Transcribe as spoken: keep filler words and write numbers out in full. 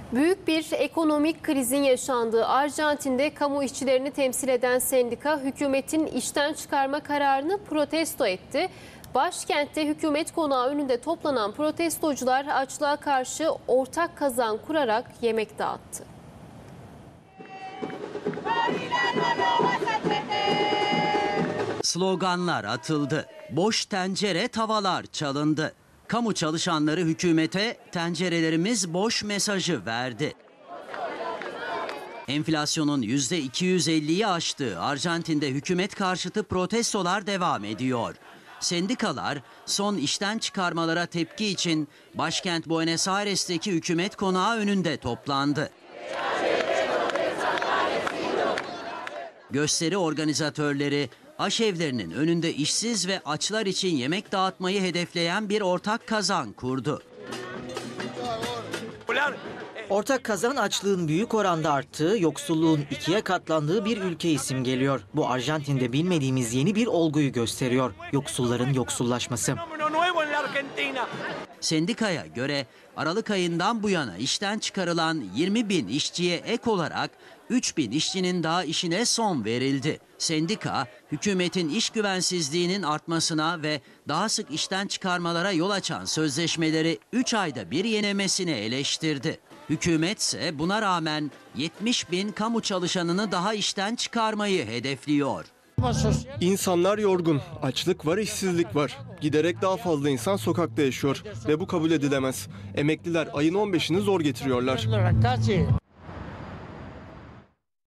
Büyük bir ekonomik krizin yaşandığı Arjantin'de kamu işçilerini temsil eden sendika hükümetin işten çıkarma kararını protesto etti. Başkentte hükümet konağı önünde toplanan protestocular açlığa karşı ortak kazan kurarak yemek dağıttı. Sloganlar atıldı. Boş tencere, tavalar çalındı. Kamu çalışanları hükümete tencerelerimiz boş mesajı verdi. Enflasyonun yüzde iki yüz elliyi aştığı Arjantin'de hükümet karşıtı protestolar devam ediyor. Sendikalar son işten çıkarmalara tepki için başkent Buenos Aires'teki hükümet konağı önünde toplandı. Gösteri organizatörleri aşevlerinin önünde işsiz ve açlar için yemek dağıtmayı hedefleyen bir ortak kazan kurdu. Ortak kazan açlığın büyük oranda arttığı, yoksulluğun ikiye katlandığı bir ülke isim geliyor. Bu Arjantin'de bilmediğimiz yeni bir olguyu gösteriyor. Yoksulların yoksullaşması. Sendikaya göre Aralık ayından bu yana işten çıkarılan yirmi bin işçiye ek olarak üç bin işçinin daha işine son verildi. Sendika, hükümetin iş güvensizliğinin artmasına ve daha sık işten çıkarmalara yol açan sözleşmeleri üç ayda bir yenilemesini eleştirdi. Hükümet ise buna rağmen yetmiş bin kamu çalışanını daha işten çıkarmayı hedefliyor. İnsanlar yorgun, açlık var, işsizlik var. Giderek daha fazla insan sokakta yaşıyor ve bu kabul edilemez. Emekliler ayın on beşini zor getiriyorlar.